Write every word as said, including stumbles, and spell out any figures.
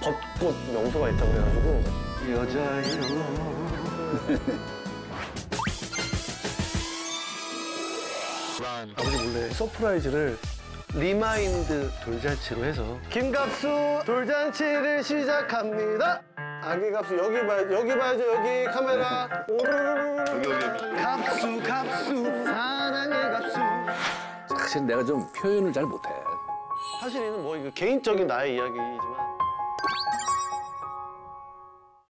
벚꽃 명소가 있다고 그래가지고 여자여. 아버지 몰래 서프라이즈를 리마인드 돌잔치로 해서 김갑수 돌잔치를 시작합니다. 아기 갑수 여기 봐 여기 봐야죠 여기 카메라. 여기 여기. 갑수 갑수 사랑의 갑수. 사실 내가 좀 표현을 잘 못해. 사실은 뭐 이거 개인적인 나의 이야기지만.